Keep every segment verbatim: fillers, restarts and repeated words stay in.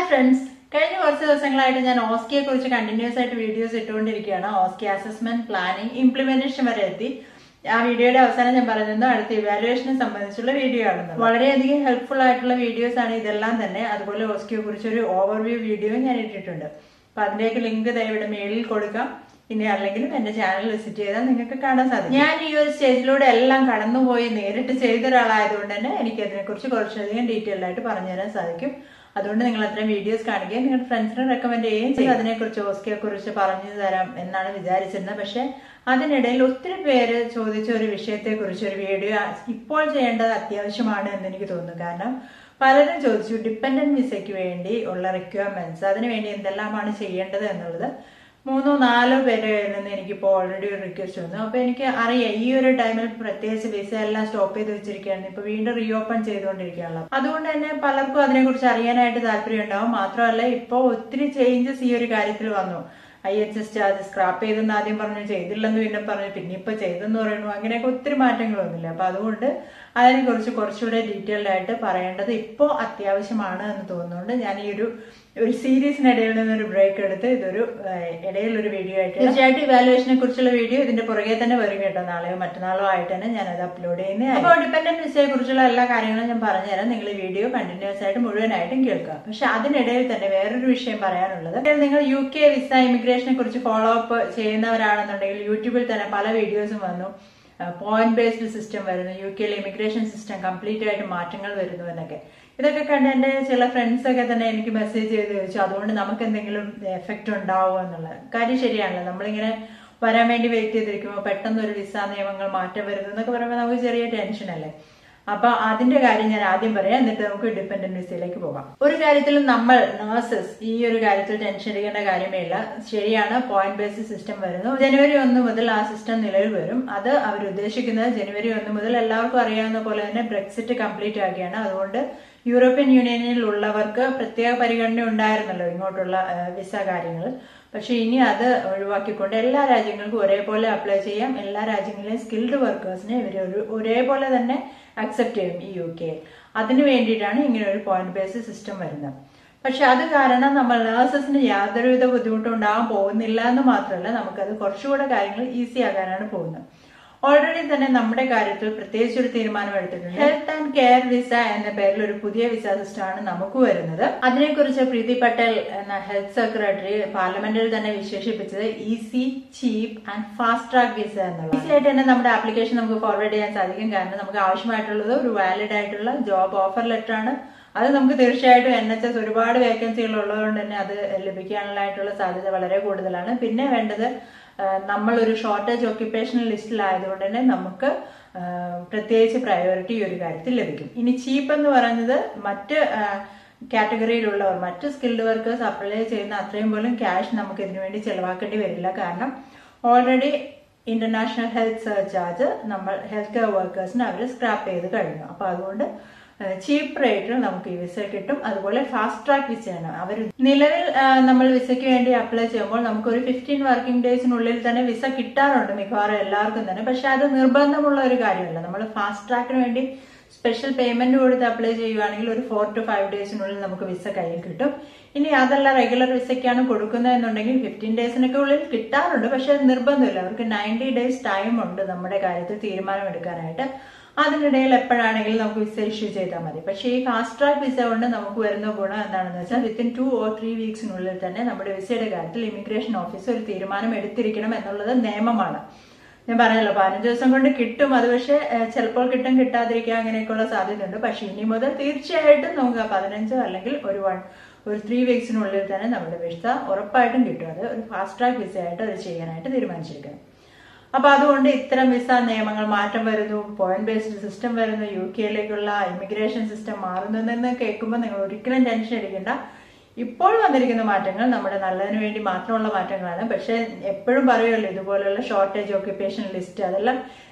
Hi friends, കഴിഞ്ഞ കുറച്ച് ദിവസങ്ങളായിട്ട് ഞാൻ ഓസ്കിയെ കുറിച്ച് കണ്ടിന്യൂസ് ആയിട്ട് വീഡിയോസ് ഇട്ടുകൊണ്ടിരിക്കുകയാണ്. ഓസ്കി അസസ്മെന്റ്, പ്ലാനിങ്, ഇംപ്ലിമെന്റേഷൻ വരെ എത്തി. ആ വീഡിയോയുടെ അവസാനം ഞാൻ പറഞ്ഞത് അടുത്ത ഇവാലുവേഷനെ സംബന്ധിച്ചുള്ള വീഡിയോ ആണെന്ന്. വളരെയധികം ഹെൽപ്ഫുൾ ആയിട്ടുള്ള വീഡിയോസ് ആണ് ഇതെല്ലാം തന്നെ. അതുപോലെ ഓസ്കിയെ കുറിച്ച് ഒരു ഓവർവ്യൂ വീഡിയോ ഞാൻ ഇട്ടിട്ടുണ്ട്. അപ്പൊ അതിന്റെയൊക്കെ ലിങ്ക് ഇവിടെ മേളിൽ കൊടുക്കാം. ഇനി അല്ലെങ്കിലും എന്റെ ചാനൽ വിസിറ്റ് ചെയ്താൽ നിങ്ങൾക്ക് കാണാൻ സാധിക്കും. ഞാൻ ഈ ഒരു സ്റ്റേജിലൂടെ എല്ലാം കടന്നുപോയി നേരിട്ട് ചെയ്ത ഒരാളായതുകൊണ്ട് തന്നെ എനിക്ക് അതിനെക്കുറിച്ച് കുറച്ചധികം ഡീറ്റെയിൽ ആയിട്ട് പറഞ്ഞുതരാൻ സാധിക്കും. അതുകൊണ്ട് നിങ്ങൾ അത്രയും വീഡിയോസ് കാണിക്കുകയും നിങ്ങളുടെ ഫ്രണ്ട്സിനെ റെക്കമെൻഡ് ചെയ്യുകയും ചെയ്യും. അതിനെക്കുറിച്ച് ഓസ്കിയെ കുറിച്ച് പറഞ്ഞു തരാം എന്നാണ് വിചാരിച്ചിരുന്നത്. പക്ഷെ അതിനിടയിൽ ഒത്തിരി പേര് ചോദിച്ച ഒരു വിഷയത്തെ കുറിച്ച് ഒരു വീഡിയോ ഇപ്പോൾ ചെയ്യേണ്ടത് അത്യാവശ്യമാണ് എന്ന് എനിക്ക് തോന്നുന്നു. കാരണം പലരും ചോദിച്ചു ഡിപ്പെൻഡന്റ് വിസയ്ക്ക് വേണ്ടി ഉള്ള റിക്വയർമെന്റ്സ്, അതിനുവേണ്ടി എന്തെല്ലാമാണ് ചെയ്യേണ്ടത് എന്നുള്ളത്. മൂന്നോ നാലോ പേരുടെ കയ്യിൽ നിന്ന് എനിക്കിപ്പോൾ ഓൾറെഡി ഒരു റിക്വസ്റ്റ് വന്നു. അപ്പൊ എനിക്ക് അറിയാം ഈ ഒരു ടൈമിൽ പ്രത്യേകിച്ച് വിസ എല്ലാം സ്റ്റോപ്പ് ചെയ്ത് വെച്ചിരിക്കുകയാണ്. ഇപ്പൊ വീണ്ടും റീഓപ്പൺ ചെയ്തുകൊണ്ടിരിക്കുകയാണല്ലോ. അതുകൊണ്ട് തന്നെ പലർക്കും അതിനെക്കുറിച്ച് അറിയാനായിട്ട് താല്പര്യം ഉണ്ടാവും. മാത്രമല്ല ഇപ്പോൾ ഒത്തിരി ചേഞ്ചസ് ഈ ഒരു കാര്യത്തിൽ വന്നു. I H S charge scrap ചെയ്തെന്ന് ആദ്യം പറഞ്ഞു, ചെയ്തില്ലെന്ന് പിന്നെ പറഞ്ഞു, പിന്നെ ഇപ്പൊ ചെയ്തെന്ന് പറയുന്നു. അങ്ങനെയൊക്കെ ഒത്തിരി മാറ്റങ്ങൾ വന്നില്ല. അപ്പൊ അതുകൊണ്ട് അതിനെക്കുറിച്ച് കുറച്ചുകൂടെ ഡീറ്റെയിൽഡ് ആയിട്ട് പറയേണ്ടത് ഇപ്പോൾ അത്യാവശ്യമാണ് എന്ന് തോന്നുന്നുണ്ട്. ഞാൻ ഈ ഒരു ഒരു സീരീസിനിടയിൽ നിന്നൊരു ബ്രേക്ക് എടുത്ത് ഇതൊരു ഇടയിലൊരു വീഡിയോ ആയിട്ട് തീർച്ചയായിട്ടും ഇവാലുവേഷനെ കുറിച്ചുള്ള വീഡിയോ ഇതിന്റെ പുറകെ തന്നെ വരും കേട്ടോ. നാളെയോ മറ്റന്നാളോ ആയിട്ട് തന്നെ ഞാൻ അത് അപ്ലോഡ് ചെയ്യുന്നത്. അപ്പോൾ ഡിപ്പെൻഡന്റ് വിസയെ കുറിച്ചുള്ള എല്ലാ കാര്യങ്ങളും ഞാൻ പറഞ്ഞുതരാം. നിങ്ങൾ ഈ വീഡിയോ കണ്ടിന്യൂസ് ആയിട്ട് മുഴുവനായിട്ടും കേൾക്കുക. പക്ഷെ അതിനിടയിൽ തന്നെ വേറൊരു വിഷയം പറയാനുള്ളത്, നിങ്ങൾ യു കെ വിസ ഇമിഗ്രേഷനെ കുറിച്ച് ഫോളോ അപ്പ് ചെയ്യുന്നവരാണെന്നുണ്ടെങ്കിൽ യൂട്യൂബിൽ തന്നെ പല വീഡിയോസും വന്നു. പോയിന്റ് ബേസ്ഡ് സിസ്റ്റം വരുന്നു, യു കെയിലെ ഇമിഗ്രേഷൻ സിസ്റ്റം കംപ്ലീറ്റ് ആയിട്ട് മാറ്റങ്ങൾ വരുന്നു എന്നൊക്കെ. ഇതൊക്കെ കണ്ട് എന്റെ ചില ഫ്രണ്ട്സ് ഒക്കെ തന്നെ എനിക്ക് മെസ്സേജ് ചെയ്ത് ചോദിച്ചു അതുകൊണ്ട് നമുക്ക് എന്തെങ്കിലും എഫക്റ്റ് ഉണ്ടാവുമോ എന്നുള്ളത്. കാര്യം ശരിയാണല്ലോ, നമ്മളിങ്ങനെ വരാൻ വേണ്ടി വെയിറ്റ് ചെയ്തിരിക്കുമ്പോൾ പെട്ടെന്ന് ഒരു വിസ നിയമങ്ങൾ മാറ്റം വരുന്നു എന്നൊക്കെ പറയുമ്പോൾ നമുക്ക് ചെറിയ ടെൻഷൻ അല്ലേ. അപ്പൊ അതിന്റെ കാര്യം ഞാൻ ആദ്യം പറയാം, എന്നിട്ട് നമുക്ക് ഡിപ്പെൻഡന്റ് വിസയിലേക്ക് പോകാം. ഒരു കാര്യത്തിൽ നമ്മൾ നഴ്സസ് ഈ ഒരു കാര്യത്തിൽ ടെൻഷൻ അടിക്കേണ്ട കാര്യമേ ഇല്ല. ശരിയാണ്, പോയിന്റ് ബേസ്ഡ് സിസ്റ്റം വരുന്നു. ജനുവരി ഒന്ന് മുതൽ ആ സിസ്റ്റം നിലവിൽ വരും. അത് അവർ ഉദ്ദേശിക്കുന്നത് ജനുവരി ഒന്ന് മുതൽ എല്ലാവർക്കും അറിയാവുന്ന പോലെ തന്നെ ബ്രെക്സിറ്റ് കംപ്ലീറ്റ് ആക്കിയാണ്. അതുകൊണ്ട് യൂറോപ്യൻ യൂണിയനിൽ ഉള്ളവർക്ക് പ്രത്യേക പരിഗണന ഉണ്ടായിരുന്നല്ലോ ഇങ്ങോട്ടുള്ള വിസ കാര്യങ്ങൾ. പക്ഷെ ഇനി അത് ഒഴിവാക്കിക്കൊണ്ട് എല്ലാ രാജ്യങ്ങൾക്കും ഒരേപോലെ അപ്ലൈ ചെയ്യാം. എല്ലാ രാജ്യങ്ങളിലെയും സ്കിൽഡ് വർക്കേഴ്സിനെ ഇവർ ഒരു ഒരേപോലെ തന്നെ അക്സെപ്റ്റ് ചെയ്യും ഈ യു കെ. അതിനു വേണ്ടിയിട്ടാണ് ഇങ്ങനെ ഒരു പോയിന്റ് ബേസ്ഡ് സിസ്റ്റം വരുന്നത്. പക്ഷെ അത് കാരണം നമ്മൾ നഴ്സസിന് യാതൊരുവിധ ബുദ്ധിമുട്ടും ഉണ്ടാകാൻ പോകുന്നില്ല എന്ന് മാത്രമല്ല, നമുക്കത് കുറച്ചുകൂടെ കാര്യങ്ങൾ ഈസി ആകാനാണ് പോകുന്നത്. ഓൾറെഡി തന്നെ നമ്മുടെ കാര്യത്തിൽ പ്രത്യേകിച്ച് ഒരു തീരുമാനം എടുത്തിട്ടുണ്ട്. ഹെൽത്ത് ആൻഡ് കെയർ വിസ എന്ന പേരിൽ ഒരു പുതിയ വിസ സിസ്റ്റമാണ് നമുക്ക് വരുന്നത്. അതിനെക്കുറിച്ച് പ്രീതി പട്ടേൽ എന്ന ഹെൽത്ത് സെക്രട്ടറി പാർലമെന്റിൽ തന്നെ വിശേഷിപ്പിച്ചത് easy, cheap and fast track visa എന്നുള്ള. ഈസി ആയിട്ട് തന്നെ നമ്മുടെ ആപ്ലിക്കേഷൻ നമുക്ക് ഫോർവേഡ് ചെയ്യാൻ സാധിക്കും. കാരണം നമുക്ക് ആവശ്യമായിട്ടുള്ളത് ഒരു വാലിഡ് ആയിട്ടുള്ള ജോബ് ഓഫർ ലെറ്റർ ആണ്. അത് നമുക്ക് തീർച്ചയായിട്ടും എൻ എച്ച് എസ് ഒരുപാട് വേക്കൻസികൾ ഉള്ളതുകൊണ്ട് തന്നെ അത് ലഭിക്കാനുള്ളതായിട്ടുള്ള സാധ്യത വളരെ കൂടുതലാണ്. പിന്നെ വേണ്ടത് നമ്മൾ ഒരു ഷോർട്ടേജ് ഓക്യുപ്പേഷണൽ ലിസ്റ്റിലായതുകൊണ്ട് തന്നെ നമുക്ക് പ്രത്യേകിച്ച് പ്രയോറിറ്റി ഈ ഒരു കാര്യത്തിൽ ലഭിക്കും. ഇനി ചീപ്പ് എന്ന് പറയുന്നത് മറ്റ് കാറ്റഗറിയിലുള്ളവർ, മറ്റ് സ്കിൽഡ് വർക്കേഴ്സ് അപ്ലൈ ചെയ്യുന്ന അത്രയും പോലും ക്യാഷ് നമുക്ക് ഇതിനു വേണ്ടി ചെലവാക്കേണ്ടി വരില്ല. കാരണം ഓൾറെഡി ഇന്റർനാഷണൽ ഹെൽത്ത് സർചാർജ് നമ്മൾ ഹെൽത്ത് കെയർ വർക്കേഴ്സിന് അവർ സ്ക്രാപ്പ് ചെയ്ത് കഴിഞ്ഞു. അപ്പൊ അതുകൊണ്ട് ചീപ്പ് റേറ്റിൽ നമുക്ക് ഈ വിസ കിട്ടും. അതുപോലെ ഫാസ്റ്റ് ട്രാക്ക് വിസയാണ്. അവർ നിലവിൽ നമ്മൾ വിസയ്ക്ക് വേണ്ടി അപ്ലൈ ചെയ്യുമ്പോൾ നമുക്ക് ഒരു ഫിഫ്റ്റീൻ വർക്കിംഗ് ഡേയ്സിനുള്ളിൽ തന്നെ വിസ കിട്ടാറുണ്ട് മിക്കവാറും എല്ലാവർക്കും തന്നെ. പക്ഷെ അത് നിർബന്ധമുള്ള ഒരു കാര്യമല്ല. നമ്മൾ ഫാസ്റ്റ് ട്രാക്കിന് വേണ്ടി സ്പെഷ്യൽ പേയ്മെന്റ് കൊടുത്ത് അപ്ലൈ ചെയ്യുകയാണെങ്കിൽ ഒരു ഫോർ ടു ഫൈവ് ഡേയ്സിനുള്ളിൽ നമുക്ക് വിസ കയ്യിൽ കിട്ടും. ഇനി അതല്ല റെഗുലർ വിസയ്ക്കാണ് കൊടുക്കുന്നതെന്നുണ്ടെങ്കിൽ ഫിഫ്റ്റീൻ ഡേയ്സിനൊക്കെ ഉള്ളിൽ കിട്ടാറുണ്ട്. പക്ഷെ അത് നിർബന്ധമില്ല. അവർക്ക് നയൻറ്റി ഡേയ്സ് ടൈം ഉണ്ട് നമ്മുടെ കാര്യത്തിൽ തീരുമാനം എടുക്കാനായിട്ട്. അതിനിടയിൽ എപ്പോഴാണെങ്കിലും നമുക്ക് വിസ ഇഷ്യൂ ചെയ്താൽ മതി. പക്ഷേ ഈ ഫാസ്റ്റ് ട്രാക്ക് വിസ കൊണ്ട് നമുക്ക് വരുന്ന ഗുണം എന്താണെന്ന് വെച്ചാൽ വിത്തിൻ ടു ഓർ ത്രീ വീക്സിനുള്ളിൽ തന്നെ നമ്മുടെ വിസയുടെ കാര്യത്തിൽ ഇമിഗ്രേഷൻ ഓഫീസർ ഒരു തീരുമാനം എടുത്തിരിക്കണം എന്നുള്ളത് നിയമമാണ്. ഞാൻ പറഞ്ഞല്ലോ പതിനഞ്ച് ദിവസം കൊണ്ട് കിട്ടും. അത് പക്ഷെ ചിലപ്പോൾ കിട്ടും, കിട്ടാതിരിക്കുക, അങ്ങനെയൊക്കെയുള്ള സാധ്യതയുണ്ട്. പക്ഷെ ഇനി മുതൽ തീർച്ചയായിട്ടും നമുക്ക് പതിനഞ്ചോ അല്ലെങ്കിൽ ഒരു വൺ ഒരു ത്രീ വീക്സിനുള്ളിൽ തന്നെ നമ്മുടെ വിസ ഉറപ്പായിട്ടും കിട്ടും. അത് ഒരു ഫാസ്റ്റ് ട്രാക്ക് വിസ ആയിട്ട് അത് ചെയ്യാനായിട്ട് തീരുമാനിച്ചിരിക്കുന്നത്. അപ്പൊ അതുകൊണ്ട് ഇത്തരം വിസ നിയമങ്ങൾ മാറ്റം വരുന്നു, പോയിന്റ് ബേസ്ഡ് സിസ്റ്റം വരുന്നു, യു കെയിലേക്കുള്ള ഇമിഗ്രേഷൻ സിസ്റ്റം മാറുന്നതെന്ന് കേൾക്കുമ്പോൾ നിങ്ങൾ ഒരിക്കലും ടെൻഷൻ അടിക്കേണ്ട. ഇപ്പോൾ വന്നിരിക്കുന്ന മാറ്റങ്ങൾ നമ്മുടെ നല്ലതിന് വേണ്ടി മാത്രമുള്ള മാറ്റങ്ങളാണ്. പക്ഷെ എപ്പോഴും പറയുമല്ലോ ഇതുപോലുള്ള ഷോർട്ടേജ് ഓക്യുപ്പേഷൻ ലിസ്റ്റ് അതെല്ലാം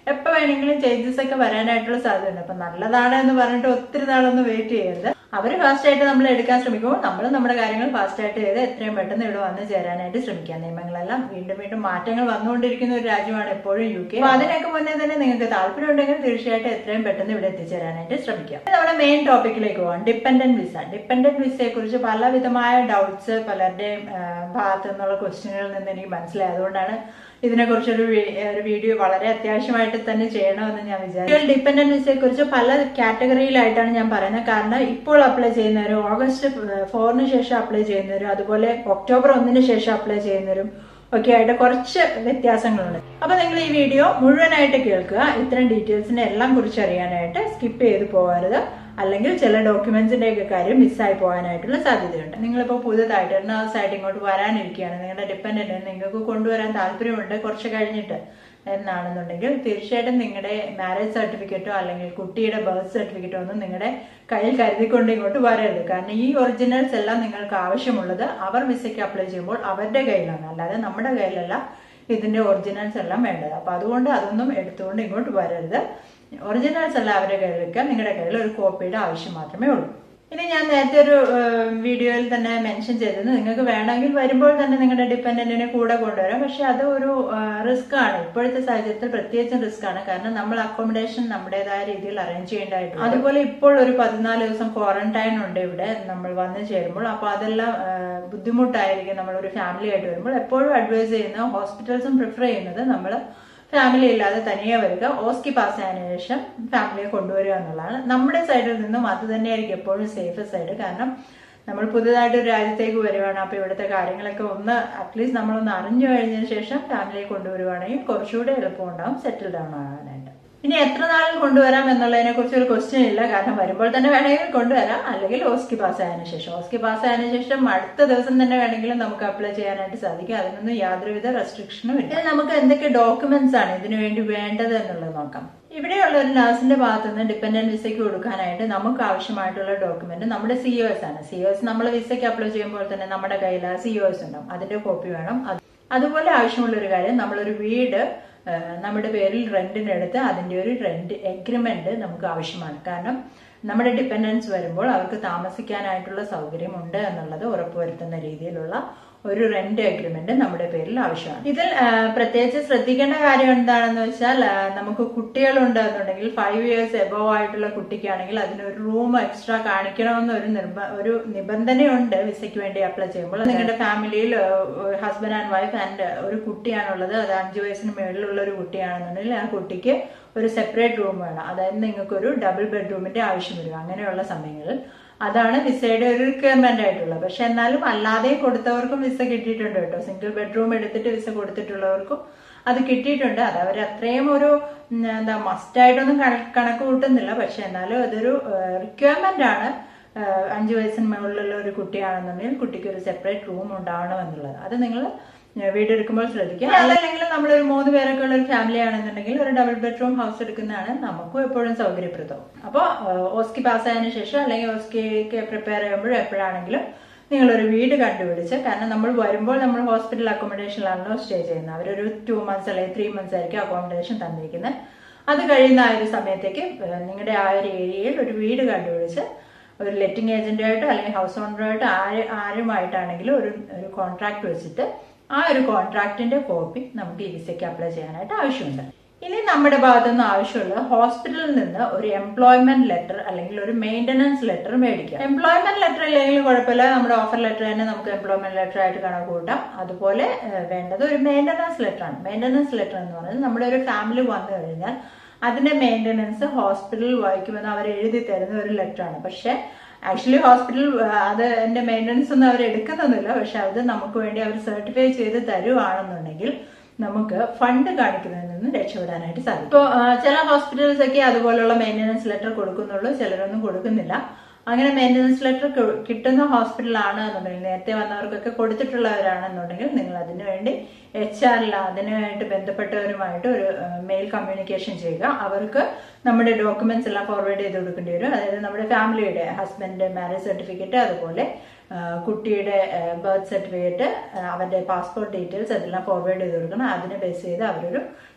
എപ്പോൾ വേണമെങ്കിലും ചേഞ്ചസ് ഒക്കെ വരാനായിട്ടുള്ള സാധ്യതയുണ്ട്. അപ്പൊ നല്ലതാണ് എന്ന് പറഞ്ഞിട്ട് ഒത്തിരി നാളൊന്നും വെയിറ്റ് ചെയ്യരുത്. അവർ ഫാസ്റ്റ് ആയിട്ട് നമ്മൾ എടുക്കാൻ ശ്രമിക്കുമ്പോൾ നമ്മൾ നമ്മുടെ കാര്യങ്ങൾ ഫാസ്റ്റ് ആയിട്ട് ചെയ്ത് എത്രയും പെട്ടെന്ന് ഇവിടെ വന്ന് ചേരാനായിട്ട് ശ്രമിക്കുക. നിയമങ്ങളെല്ലാം വീണ്ടും വീണ്ടും മാറ്റങ്ങൾ വന്നുകൊണ്ടിരിക്കുന്ന ഒരു രാജ്യമാണ് എപ്പോഴും യു കെ. അപ്പൊ അതിനൊക്കെ മുന്നേ തന്നെ നിങ്ങൾക്ക് താല്പര്യം ഉണ്ടെങ്കിൽ തീർച്ചയായിട്ടും എത്രയും പെട്ടെന്ന് ഇവിടെ എത്തിച്ചേരാനായിട്ട് ശ്രമിക്കുക. നമ്മുടെ മെയിൻ ടോപ്പിക്കിലേക്ക് പോകാം, ഡിപ്പെൻഡന്റ് വിസ. ഡിപ്പെൻഡന്റ് വിസയെ കുറിച്ച് പലവിധമായ ഡൗട്ട്സ് പലരുടെയും ഭാഗത്തു നിന്നുള്ള ക്വസ്റ്റ്യനുകളിൽ നിന്ന് എനിക്ക് മനസ്സിലായി. അതുകൊണ്ടാണ് ഇതിനെക്കുറിച്ചൊരു ഒരു വീഡിയോ വളരെ അത്യാവശ്യമായിട്ട് തന്നെ ചെയ്യണമെന്ന് ഞാൻ വിചാരിച്ചു. ഡിപ്പെൻഡന്റ് വിസയെ കുറിച്ച് പല കാറ്റഗറിയിലായിട്ടാണ് ഞാൻ പറയുന്നത്. കാരണം ഇപ്പോൾ അപ്ലൈ ചെയ്യുന്നവരും ഓഗസ്റ്റ് ഫോറിന് ശേഷം അപ്ലൈ ചെയ്യുന്നവരും അതുപോലെ ഒക്ടോബർ ഒന്നിന് ശേഷം അപ്ലൈ ചെയ്യുന്നവരും ഒക്കെ ആയിട്ട് കുറച്ച് വ്യത്യാസങ്ങളുണ്ട്. അപ്പൊ നിങ്ങൾ ഈ വീഡിയോ മുഴുവനായിട്ട് കേൾക്കുക. ഇത്തരം ഡീറ്റെയിൽസിനെ എല്ലാം കുറിച്ച് അറിയാനായിട്ട് സ്കിപ്പ് ചെയ്ത് പോകരുത്. അല്ലെങ്കിൽ ചില ഡോക്യുമെന്റ്സിന്റെ ഒക്കെ കാര്യം മിസ്സായി പോകാനായിട്ടുള്ള സാധ്യതയുണ്ട്. നിങ്ങളിപ്പോൾ പുതുതായിട്ട് എറണാകുളത്തായിട്ട് ഇങ്ങോട്ട് വരാനിരിക്കുകയാണ്, നിങ്ങളുടെ ഡിപ്പെൻഡന്റ് നിങ്ങൾക്ക് കൊണ്ടുവരാൻ താല്പര്യമുണ്ട് കുറച്ച് കഴിഞ്ഞിട്ട് എന്നാണെന്നുണ്ടെങ്കിൽ തീർച്ചയായിട്ടും നിങ്ങളുടെ മാരേജ് സർട്ടിഫിക്കറ്റോ അല്ലെങ്കിൽ കുട്ടിയുടെ ബർത്ത് സർട്ടിഫിക്കറ്റോ ഒന്നും നിങ്ങളുടെ കയ്യിൽ കരുതിക്കൊണ്ട് ഇങ്ങോട്ട് വരരുത്. കാരണം ഈ ഒറിജിനൽസ് എല്ലാം നിങ്ങൾക്ക് ആവശ്യമുള്ളത് അവർ വിസയ്ക്ക് അപ്ലൈ ചെയ്യുമ്പോൾ അവരുടെ കയ്യിലാണ്, അല്ലാതെ നമ്മുടെ കയ്യിലല്ല ഇതിന്റെ ഒറിജിനൽസ് എല്ലാം വേണ്ടത്. അപ്പൊ അതുകൊണ്ട് അതൊന്നും എടുത്തുകൊണ്ട് ഇങ്ങോട്ട് വരരുത്. ഒറിജിനൽസ് എല്ലാം അവരുടെ കയ്യിൽ വെക്കുക. നിങ്ങളുടെ കയ്യിൽ ഒരു കോപ്പിയുടെ ആവശ്യം മാത്രമേ ഉള്ളൂ. ഇനി ഞാൻ നേരത്തെ ഒരു വീഡിയോയിൽ തന്നെ മെൻഷൻ ചെയ്തത് നിങ്ങൾക്ക് വേണമെങ്കിൽ വരുമ്പോൾ തന്നെ നിങ്ങളുടെ ഡിപ്പെൻഡന്റിനെ കൂടെ കൊണ്ടുവരാം. പക്ഷെ അത് ഒരു റിസ്ക് ആണ്, ഇപ്പോഴത്തെ സാഹചര്യത്തിൽ പ്രത്യേകിച്ചും റിസ്ക് ആണ്. കാരണം നമ്മൾ അക്കോമഡേഷൻ നമ്മുടേതായ രീതിയിൽ അറേഞ്ച് ചെയ്യേണ്ടതായിട്ടുണ്ട്. അതുപോലെ ഇപ്പോൾ ഒരു പതിനാല് ദിവസം ക്വാറന്റൈൻ ഉണ്ട് ഇവിടെ നമ്മൾ വന്നു ചേരുമ്പോൾ. അപ്പൊ അതെല്ലാം ബുദ്ധിമുട്ടായിരിക്കും. നമ്മളൊരു ഫാമിലി ആയിട്ട് വരുമ്പോൾ എപ്പോഴും അഡ്വൈസ് ചെയ്യുന്ന ഹോസ്പിറ്റൽസും പ്രിഫർ ചെയ്യുന്നത് നമ്മൾ ഫാമിലി ഇല്ലാതെ തനിയെ വരിക, ഓസ്കി പാസ് ആയതിനു ശേഷം ഫാമിലിയെ കൊണ്ടുവരിക എന്നുള്ളതാണ്. നമ്മുടെ സൈഡിൽ നിന്നും അത് തന്നെയായിരിക്കും എപ്പോഴും സേഫ് സൈഡ്. കാരണം നമ്മൾ പുതുതായിട്ട് ഒരു രാജ്യത്തേക്ക് വരുവാണ്. അപ്പൊ ഇവിടുത്തെ കാര്യങ്ങളൊക്കെ ഒന്ന് അറ്റ്ലീസ്റ്റ് നമ്മളൊന്ന് അറിഞ്ഞു കഴിഞ്ഞതിന് ശേഷം ഫാമിലിയെ കൊണ്ടുവരുവാണെങ്കിൽ കുറച്ചുകൂടെ എളുപ്പമുണ്ടാവും സെറ്റിൽ ഡൗൺ ആകാനായിട്ട്. ഇനി എത്ര നാളിൽ കൊണ്ടുവരാം എന്നുള്ളതിനെ കുറിച്ച് ഒരു ക്വസ്റ്റ്യൻ ഇല്ല. കാരണം വരുമ്പോൾ തന്നെ വേണമെങ്കിൽ കൊണ്ടുവരാം, അല്ലെങ്കിൽ ഓസ്കി പാസ് ആയതിനു ശേഷം. ഓസ്കി പാസ് ആയതിനു ശേഷം അടുത്ത ദിവസം തന്നെ വേണമെങ്കിലും നമുക്ക് അപ്ലൈ ചെയ്യാനായിട്ട് സാധിക്കും. അതിനൊന്നും യാതൊരുവിധ റെസ്ട്രിക്ഷനും ഇല്ല. ഇനി നമുക്ക് എന്തൊക്കെ ഡോക്യുമെന്റ്സ് ആണ് ഇതിനു വേണ്ടി വേണ്ടത് എന്നുള്ളത് നോക്കാം. ഇവിടെയുള്ള ഒരു നഴ്സിന്റെ ഭാഗത്ത് നിന്ന് ഡിപ്പെൻഡന്റ് വിസയ്ക്ക് കൊടുക്കാനായിട്ട് നമുക്ക് ആവശ്യമായിട്ടുള്ള ഡോക്യുമെന്റ് നമ്മുടെ സി ഒ എസ് ആണ്. സി ഒ എസ് നമ്മൾ വിസയ്ക്ക് അപ്ലൈ ചെയ്യുമ്പോൾ തന്നെ നമ്മുടെ കയ്യിൽ ആ സി ഒ എസ് ഉണ്ടാവും, അതിന്റെ കോപ്പി വേണം. അതുപോലെ ആവശ്യമുള്ള ഒരു കാര്യം, നമ്മളൊരു വീട് നമ്മുടെ പേരിൽ റെന്റിനെടുത്ത് അതിന്റെ ഒരു റെന്റ് എഗ്രിമെന്റ് നമുക്ക് ആവശ്യമാണ്. കാരണം നമ്മുടെ ഡിപ്പെൻഡൻസ് വരുമ്പോൾ അവർക്ക് താമസിക്കാനായിട്ടുള്ള സൗകര്യം ഉണ്ട് എന്നുള്ളത് ഉറപ്പുവരുത്തുന്ന രീതിയിലുള്ള ഒരു റെന്റ് അഗ്രിമെന്റ് നമ്മുടെ പേരിൽ ആവശ്യമാണ്. ഇതിൽ പ്രത്യേകിച്ച് ശ്രദ്ധിക്കേണ്ട കാര്യം എന്താണെന്ന് വെച്ചാൽ, നമുക്ക് കുട്ടികളുണ്ട് എന്നുണ്ടെങ്കിൽ ഫൈവ് ഇയേഴ്സ് എബോവ് ആയിട്ടുള്ള കുട്ടിക്കാണെങ്കിൽ അതിനൊരു റൂം എക്സ്ട്രാ കാണിക്കണമെന്ന് ഒരു നിർബ ഒരു നിബന്ധനയുണ്ട് വിസയ്ക്ക് വേണ്ടി അപ്ലൈ ചെയ്യുമ്പോൾ. നിങ്ങളുടെ ഫാമിലിയിൽ ഹസ്ബൻഡ് ആൻഡ് വൈഫ് ആൻഡ് ഒരു കുട്ടിയാണുള്ളത്, അത് അഞ്ചു വയസ്സിന് മുകളിലുള്ള ഒരു കുട്ടിയാണെന്നുണ്ടെങ്കിൽ ആ കുട്ടിക്ക് ഒരു സെപ്പറേറ്റ് റൂം വേണം. അതായത് നിങ്ങൾക്ക് ഒരു ഡബിൾ ബെഡ്റൂമിന്റെ ആവശ്യം വരും. അങ്ങനെയുള്ള സമയങ്ങളിൽ അതാണ് വിസയുടെ ഒരു റിക്വയർമെന്റ് ആയിട്ടുള്ളത്. പക്ഷെ എന്നാലും അല്ലാതെ കൊടുത്തവർക്കും വിസ കിട്ടിയിട്ടുണ്ട് കേട്ടോ. സിംഗിൾ ബെഡ്റൂം എടുത്തിട്ട് വിസ കൊടുത്തിട്ടുള്ളവർക്കും അത് കിട്ടിയിട്ടുണ്ട്. അത് അവർ അത്രയും ഒരു എന്താ മസ്റ്റായിട്ടൊന്നും കണക്ക് കൂട്ടുന്നില്ല. പക്ഷെ എന്നാലും അതൊരു റിക്വയർമെന്റ് ആണ്. അഞ്ചു വയസ്സിന് മുകളിലുള്ള ഒരു കുട്ടിയാണെന്നുണ്ടെങ്കിൽ കുട്ടിക്ക് ഒരു സെപ്പറേറ്റ് റൂം ഉണ്ടാവണം എന്നുള്ളത്. അത് നിങ്ങൾ വീടെടുക്കുമ്പോൾ ശ്രദ്ധിക്കുക. അതല്ലെങ്കിൽ നമ്മളൊരു മൂന്ന് പേരൊക്കെ ഉള്ള ഒരു ഫാമിലി ആണെന്നുണ്ടെങ്കിൽ ഒരു ഡബിൾ ബെഡ്റൂം ഹൗസ് എടുക്കുന്നതാണ് നമുക്കും എപ്പോഴും സൗകര്യപ്രദവും. അപ്പോൾ ഓസ്കി പാസ് ആയതിനു ശേഷം അല്ലെങ്കിൽ ഓസ്കിക്ക് പ്രിപ്പയർ ചെയ്യുമ്പോഴും എപ്പോഴാണെങ്കിലും നിങ്ങളൊരു വീട് കണ്ടുപിടിച്ച്, കാരണം നമ്മൾ വരുമ്പോൾ നമ്മൾ ഹോസ്പിറ്റൽ അക്കോമഡേഷനിലാണല്ലോ സ്റ്റേ ചെയ്യുന്നത്. അവരൊരു ടു മന്ത്സ് അല്ലെങ്കിൽ ത്രീ മന്ത്സ് ആയിരിക്കും അക്കോമഡേഷൻ തന്നിരിക്കുന്നത്. അത് കഴിയുന്ന ആ ഒരു സമയത്തേക്ക് നിങ്ങളുടെ ആ ഒരു ഏരിയയിൽ ഒരു വീട് കണ്ടുപിടിച്ച് ഒരു ലെറ്റിംഗ് ഏജന്റായിട്ടോ അല്ലെങ്കിൽ ഹൗസ് ഓണറായിട്ടോ ആര് ആരുമായിട്ടാണെങ്കിലും ഒരു ഒരു കോൺട്രാക്ട് വെച്ചിട്ട് ആ ഒരു കോൺട്രാക്ടിന്റെ കോപ്പി നമുക്ക് ഈ വിസയ്ക്ക് അപ്ലൈ ചെയ്യാനായിട്ട് ആവശ്യമുണ്ട്. ഇനി നമ്മുടെ ഭാഗത്തുനിന്ന് ആവശ്യമുള്ളത് ഹോസ്പിറ്റലിൽ നിന്ന് ഒരു എംപ്ലോയ്മെന്റ് ലെറ്റർ അല്ലെങ്കിൽ ഒരു മെയിന്റനൻസ് ലെറ്റർ മേടിക്കുക. എംപ്ലോയ്മെന്റ് ലെറ്റർ ഇല്ലെങ്കിൽ കുഴപ്പമില്ല, നമ്മുടെ ഓഫർ ലെറ്റർ തന്നെ നമുക്ക് എംപ്ലോയ്മെന്റ് ലെറ്റർ ആയിട്ട് കണക്ക് കൂട്ടാം. അതുപോലെ വേണ്ടത് ഒരു മെയിന്റനൻസ് ലെറ്റർ ആണ്. മെയിന്റനൻസ് ലെറ്റർ എന്ന് പറയുന്നത് നമ്മുടെ ഒരു ഫാമിലി വന്നു കഴിഞ്ഞാൽ അതിന്റെ മെയിന്റനൻസ് ഹോസ്പിറ്റലിൽ വായിക്കുമെന്ന് അവർ എഴുതി തരുന്ന ഒരു ലെറ്റർ ആണ്. പക്ഷെ ആക്ച്വലി ഹോസ്പിറ്റൽ അത് എന്റെ മെയിൻ്റനൻസ് ഒന്നും അവർ എടുക്കുന്നൊന്നുമില്ല. പക്ഷെ അത് നമുക്ക് വേണ്ടി അവർ സർട്ടിഫൈ ചെയ്ത് തരുവാണെന്നുണ്ടെങ്കിൽ നമുക്ക് ഫണ്ട് കാണിക്കുന്നതിൽ നിന്ന് രക്ഷപ്പെടാനായിട്ട് സാധിക്കും. ഇപ്പോൾ ചില ഹോസ്പിറ്റൽസ് ഒക്കെ അതുപോലുള്ള മെയിൻ്റനൻസ് ലെറ്റർ കൊടുക്കുന്നുള്ളൂ, ചിലരൊന്നും കൊടുക്കുന്നില്ല. അങ്ങനെ മെയിൻ്റനൻസ് ലെറ്റർ കിട്ടുന്ന ഹോസ്പിറ്റലാണ് എന്നുണ്ടെങ്കിൽ, നേരത്തെ വന്നവർക്കൊക്കെ കൊടുത്തിട്ടുള്ളവരാണെന്നുണ്ടെങ്കിൽ നിങ്ങൾ അതിനു വേണ്ടി എച്ച് ആറിൽ അതിനായിട്ട് ബന്ധപ്പെട്ടവരുമായിട്ട് ഒരു മെയിൽ കമ്മ്യൂണിക്കേഷൻ ചെയ്യുക. അവർക്ക് നമ്മുടെ ഡോക്യുമെന്റ്സ് എല്ലാം ഫോർവേഡ് ചെയ്ത് കൊടുക്കേണ്ടി വരും. അതായത് നമ്മുടെ ഫാമിലിയുടെ ഹസ്ബൻഡ് മാരേജ് സർട്ടിഫിക്കറ്റ്, അതുപോലെ കുട്ടിയുടെ ബർത്ത് സർട്ടിഫിക്കറ്റ്, അവരുടെ പാസ്പോർട്ട് ഡീറ്റെയിൽസ് അതെല്ലാം ഫോർവേഡ് ചെയ്ത് കൊടുക്കണം. അതിനെ ബേസ് ചെയ്ത് അവരൊരു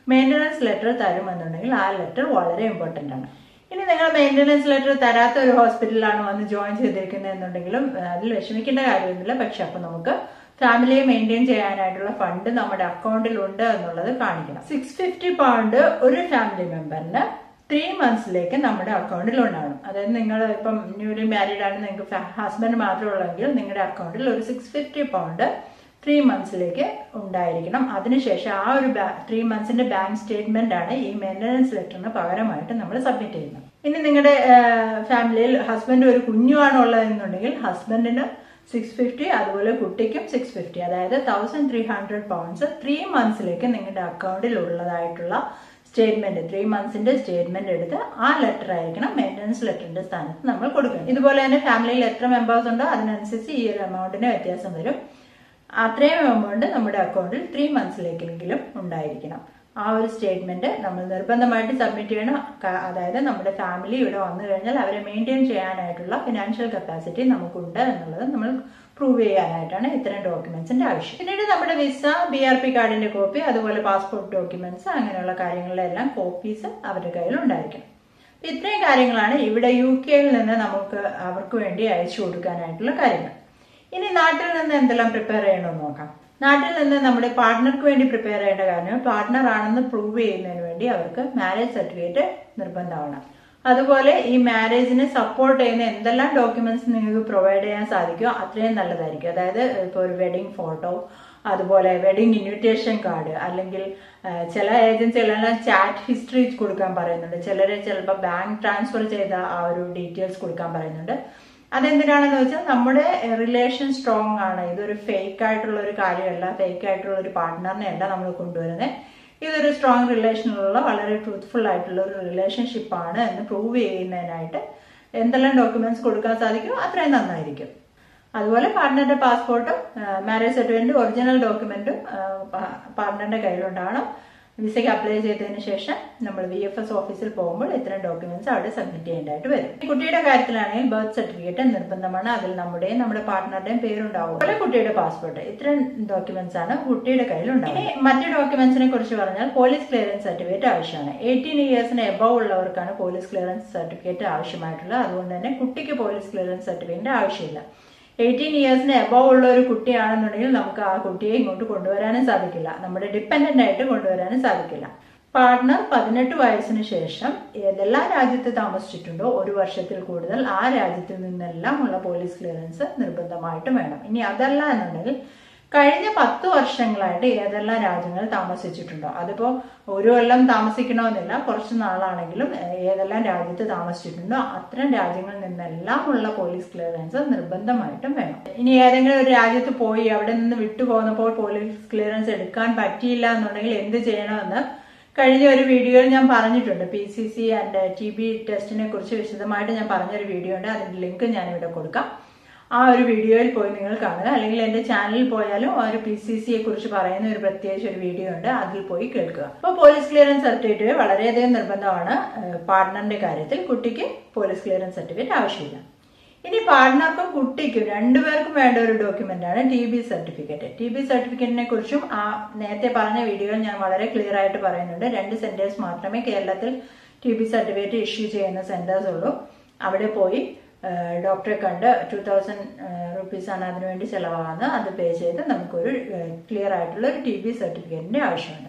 മെയിൻ്റനൻസ് ലെറ്റർ തരുമെന്നുണ്ടെങ്കിൽ ആ ലെറ്റർ വളരെ ഇമ്പോർട്ടൻ്റ് ആണ്. ഇനി നിങ്ങൾ മെയിൻ്റനൻസ് ലെറ്റർ തരാത്ത ഒരു ഹോസ്പിറ്റലിലാണ് വന്ന് ജോയിൻ ചെയ്തിരിക്കുന്നത് എന്നുണ്ടെങ്കിലും അതിൽ വിഷമിക്കേണ്ട കാര്യമൊന്നുമില്ല. പക്ഷെ അപ്പോൾ നമുക്ക് ഫാമിലിയെ മെയിൻറ്റെയിൻ ചെയ്യാനായിട്ടുള്ള ഫണ്ട് നമ്മുടെ അക്കൗണ്ടിൽ ഉണ്ട് എന്നുള്ളത് കാണിക്കണം. സിക്സ് ഫിഫ്റ്റി പൗണ്ട് ഒരു ഫാമിലി മെമ്പറിന് ത്രീ മന്ത്സിലേക്ക് നമ്മുടെ അക്കൗണ്ടിൽ ഉണ്ടാകണം. അതായത് നിങ്ങൾ ഇപ്പം ന്യൂലി മാരീഡ് ആണ്, നിങ്ങൾക്ക് ഹസ്ബൻഡ് മാത്രമേ ഉള്ളെങ്കിൽ നിങ്ങളുടെ അക്കൗണ്ടിൽ ഒരു സിക്സ് ഫിഫ്റ്റി പൗണ്ട് ത്രീ മന്ത്സിലേക്ക് ഉണ്ടായിരിക്കണം. അതിനുശേഷം ആ ഒരു ത്രീ മന്ത്സിന്റെ ബാങ്ക് സ്റ്റേറ്റ്മെന്റ് ആണ് ഈ മെയിൻ്റനൻസ് ലെറ്ററിന് പകരമായിട്ട് നമ്മൾ സബ്മിറ്റ് ചെയ്യുന്നത്. ഇനി നിങ്ങളുടെ ഫാമിലിയിൽ ഹസ്ബൻഡ് ഒരു കുഞ്ഞുമാണ് ഉള്ളതെന്നുണ്ടെങ്കിൽ ഹസ്ബൻഡിന് സിക്സ് ഫിഫ്റ്റി അതുപോലെ കുട്ടിക്കും സിക്സ് ഫിഫ്റ്റി അതായത് thousand three hundred pounds three മന്ത്സിലേക്ക് നിങ്ങളുടെ അക്കൗണ്ടിൽ ഉള്ളതായിട്ടുള്ള സ്റ്റേറ്റ്മെന്റ് ത്രീ മന്ത്സിന്റെ സ്റ്റേറ്റ്മെന്റ് എടുത്ത് ആ ലെറ്റർ ആയിരിക്കണം മെയിൻ്റനൻസ് ലെറ്ററിന്റെ സ്ഥാനത്ത് നമ്മൾ കൊടുക്കണം. ഇതുപോലെ തന്നെ ഫാമിലിയിൽ എത്ര മെമ്പേഴ്സ് ഉണ്ടോ അതിനനുസരിച്ച് ഈ ഒരു എമൗണ്ടിന് വ്യത്യാസം വരും. അത്രയും എമൗണ്ട് നമ്മുടെ അക്കൗണ്ടിൽ ത്രീ മന്ത്സിലേക്കെങ്കിലും ഉണ്ടായിരിക്കണം. ആ ഒരു സ്റ്റേറ്റ്മെന്റ് നമ്മൾ നിർബന്ധമായിട്ട് സബ്മിറ്റ് ചെയ്യണം. അതായത് നമ്മുടെ ഫാമിലി ഇവിടെ വന്നു കഴിഞ്ഞാൽ അവരെ മെയിൻറ്റെയിൻ ചെയ്യാനായിട്ടുള്ള ഫിനാൻഷ്യൽ കപ്പാസിറ്റി നമുക്കുണ്ട് എന്നുള്ളത് നമ്മൾ പ്രൂവ് ചെയ്യാനായിട്ടാണ് ഇത്തരം ഡോക്യുമെന്റ്സിന്റെ ആവശ്യം. പിന്നീട് നമ്മുടെ വിസ, ബി ആർ പി കാർഡിന്റെ കോപ്പി, അതുപോലെ പാസ്പോർട്ട് ഡോക്യുമെന്റ്സ്, അങ്ങനെയുള്ള കാര്യങ്ങളിലെല്ലാം കോപ്പീസ് അവരുടെ കയ്യിൽ ഉണ്ടായിരിക്കണം. ഇത്രയും കാര്യങ്ങളാണ് ഇവിടെ യു കെയിൽ നിന്ന് നമുക്ക് അവർക്ക് വേണ്ടി അയച്ചു കൊടുക്കാനായിട്ടുള്ള കാര്യങ്ങൾ. ഇനി നാട്ടിൽ നിന്ന് എന്തെല്ലാം പ്രിപ്പയർ ചെയ്യണമെന്ന് നോക്കാം. നാട്ടിൽ നിന്ന് നമ്മുടെ പാർട്ട്ണർക്ക് വേണ്ടി പ്രിപ്പയർ ചെയ്യേണ്ട കാര്യം പാർട്ട്ണർ ആണെന്ന് പ്രൂവ് ചെയ്യുന്നതിന് വേണ്ടി അവർക്ക് മാരേജ് സർട്ടിഫിക്കറ്റ് നിർബന്ധമാണ്. അതുപോലെ ഈ മാരേജിനെ സപ്പോർട്ട് ചെയ്യുന്ന എന്തെല്ലാം ഡോക്യുമെന്റ്സ് നിങ്ങൾക്ക് പ്രൊവൈഡ് ചെയ്യാൻ സാധിക്കുമോ അത്രയും നല്ലതായിരിക്കും. അതായത് ഇപ്പോൾ ഒരു വെഡിങ് ഫോട്ടോ, അതുപോലെ വെഡിങ് ഇൻവിറ്റേഷൻ കാർഡ്, അല്ലെങ്കിൽ ചില ഏജൻസികളെല്ലാം ചാറ്റ് ഹിസ്റ്ററി കൊടുക്കാൻ പറയുന്നുണ്ട്. ചിലരെ ചിലപ്പോൾ ബാങ്ക് ട്രാൻസ്ഫർ ചെയ്ത ആ ഒരു ഡീറ്റെയിൽസ് കൊടുക്കാൻ പറയുന്നുണ്ട്. അതെന്തിനാണെന്ന് വെച്ചാൽ നമ്മുടെ റിലേഷൻ സ്ട്രോങ് ആണ്, ഇതൊരു ഫേക്ക് ആയിട്ടുള്ള ഒരു കാര്യമല്ല, ഫേക്ക് ആയിട്ടുള്ള ഒരു പാർട്ട്ണറിനെ അല്ല നമ്മൾ കൊണ്ടുവരുന്നത്, ഇതൊരു സ്ട്രോങ് റിലേഷനിലുള്ള വളരെ ട്രൂത്ത്ഫുൾ ആയിട്ടുള്ള ഒരു റിലേഷൻഷിപ്പ് ആണ് എന്ന് പ്രൂവ് ചെയ്യുന്നതിനായിട്ട് എന്തെല്ലാം ഡോക്യുമെന്റ്സ് കൊടുക്കാൻ സാധിക്കും അത്രയും നന്നായിരിക്കും. അതുപോലെ പാർട്ട്ണറുടെ പാസ്പോർട്ടും മാരേജ് സർട്ടിഫിക്കറ്റും ഒറിജിനൽ ഡോക്യുമെന്റും പാർട്ട്ണറുടെ കയ്യിലുണ്ടാകണം. വിസയ്ക്ക് അപ്ലൈ ചെയ്തതിന് ശേഷം നമ്മൾ വി എഫ് എസ് ഓഫീസിൽ പോകുമ്പോൾ ഇത്തരം ഡോക്യുമെന്റ്സ് അവിടെ സബ്മിറ്റ് ചെയ്യേണ്ടതായിട്ട് വരും. കുട്ടിയുടെ കാര്യത്തിലാണെങ്കിൽ ബർത്ത് സർട്ടിഫിക്കറ്റ് നിർബന്ധമാണ്. അതിൽ നമ്മുടെയും നമ്മുടെ പാർട്ട്ണറുടെയും പേരുണ്ടാവും. അതുപോലെ കുട്ടിയുടെ പാസ്പോർട്ട്, ഇത്തരം ഡോക്യുമെന്റ്സ് ആണ് കുട്ടിയുടെ കയ്യിലുണ്ടാവും. ഇനി മറ്റു ഡോക്യുമെന്റ്സിനെ കുറിച്ച് പറഞ്ഞാൽ പോലീസ് ക്ലിയറൻസ് സർട്ടിഫിക്കറ്റ് ആവശ്യമാണ്. എയ്റ്റീൻ ഇയേഴ്സിന് എബവ് ഉള്ളവർക്കാണ് പോലീസ് ക്ലിയറൻസ് സർട്ടിഫിക്കറ്റ് ആവശ്യമായിട്ടുള്ളത്. അതുകൊണ്ട് തന്നെ കുട്ടിക്ക് പോലീസ് ക്ലിയറൻസ് സർട്ടിഫിക്കറ്റ് ആവശ്യമില്ല. എയ്റ്റീൻ ഇയേഴ്സിന് എബവ് ഉള്ള ഒരു കുട്ടിയാണെന്നുണ്ടെങ്കിൽ നമുക്ക് ആ കുട്ടിയെ ഇങ്ങോട്ട് കൊണ്ടുവരാനും സാധിക്കില്ല, നമ്മുടെ ഡിപ്പെൻഡന്റ് ആയിട്ട് കൊണ്ടുവരാനും സാധിക്കില്ല. പാർട്ട്ണർ പതിനെട്ട് വയസ്സിന് ശേഷം ഏതെല്ലാം രാജ്യത്ത് താമസിച്ചിട്ടുണ്ടോ ഒരു വർഷത്തിൽ കൂടുതൽ ആ രാജ്യത്തിൽ നിന്നെല്ലാം ഉള്ള പോലീസ് ക്ലിയറൻസ് നിർബന്ധമായിട്ടും വേണം. ഇനി അതല്ല എന്നുണ്ടെങ്കിൽ കഴിഞ്ഞ പത്ത് വർഷങ്ങളായിട്ട് ഏതെല്ലാം രാജ്യങ്ങളിൽ താമസിച്ചിട്ടുണ്ടോ, അതിപ്പോ ഒരു കൊല്ലം താമസിക്കണമെന്നില്ല, കുറച്ച് നാളാണെങ്കിലും ഏതെല്ലാം രാജ്യത്ത് താമസിച്ചിട്ടുണ്ടോ അത്തരം രാജ്യങ്ങളിൽ നിന്നെല്ലാം ഉള്ള പോലീസ് ക്ലിയറൻസ് നിർബന്ധമായിട്ടും വേണം. ഇനി ഏതെങ്കിലും ഒരു രാജ്യത്ത് പോയി അവിടെ നിന്ന് വിട്ടുപോകുന്നപ്പോൾ പോലീസ് ക്ലിയറൻസ് എടുക്കാൻ പറ്റിയില്ല എന്നുണ്ടെങ്കിൽ എന്ത് ചെയ്യണമെന്ന് കഴിഞ്ഞ ഒരു വീഡിയോയിൽ ഞാൻ പറഞ്ഞിട്ടുണ്ട്. P C C and T B ടെസ്റ്റിനെ കുറിച്ച് വിശദമായിട്ട് ഞാൻ പറഞ്ഞൊരു വീഡിയോ ഉണ്ട്, അതിന്റെ ലിങ്ക് ഞാനിവിടെ കൊടുക്കാം. ആ ഒരു വീഡിയോയിൽ പോയി നിങ്ങൾ കാണുക, അല്ലെങ്കിൽ എന്റെ ചാനലിൽ പോയാലും ആ ഒരു പി സി സിയെ കുറിച്ച് പറയുന്ന ഒരു പ്രത്യേകിച്ച് ഒരു വീഡിയോ ഉണ്ട്, അതിൽ പോയി കേൾക്കുക. അപ്പോൾ പോലീസ് ക്ലിയറൻസ് സർട്ടിഫിക്കറ്റ് വളരെയധികം നിർബന്ധമാണ് പാർട്ട്ണറിന്റെ കാര്യത്തിൽ. കുട്ടിക്ക് പോലീസ് ക്ലിയറൻസ് സർട്ടിഫിക്കറ്റ് ആവശ്യമില്ല. ഇനി പാർട്ട്ണർക്കും കുട്ടിക്കും രണ്ടുപേർക്കും വേണ്ട ഒരു ഡോക്യുമെന്റ് ആണ് T B certificate. T B സർട്ടിഫിക്കറ്റിനെ കുറിച്ചും ആ നേരത്തെ പറഞ്ഞ വീഡിയോയിൽ ഞാൻ വളരെ ക്ലിയർ ആയിട്ട് പറയുന്നുണ്ട്. രണ്ട് സെന്റേഴ്സ് മാത്രമേ കേരളത്തിൽ ടി ബി സർട്ടിഫിക്കറ്റ് ഇഷ്യൂ ചെയ്യുന്ന സെന്റേഴ്സ് ഉള്ളൂ. അവിടെ പോയി ഡോക്ടറെ കണ്ട് ടു തൗസൻഡ് റുപ്പീസ് ആണ് അതിനുവേണ്ടി ചെലവാകുന്നത്. അത് പേ ചെയ്ത് നമുക്കൊരു ക്ലിയർ ആയിട്ടുള്ള ഒരു ടി ബി സർട്ടിഫിക്കറ്റിന്റെ ആവശ്യമുണ്ട്.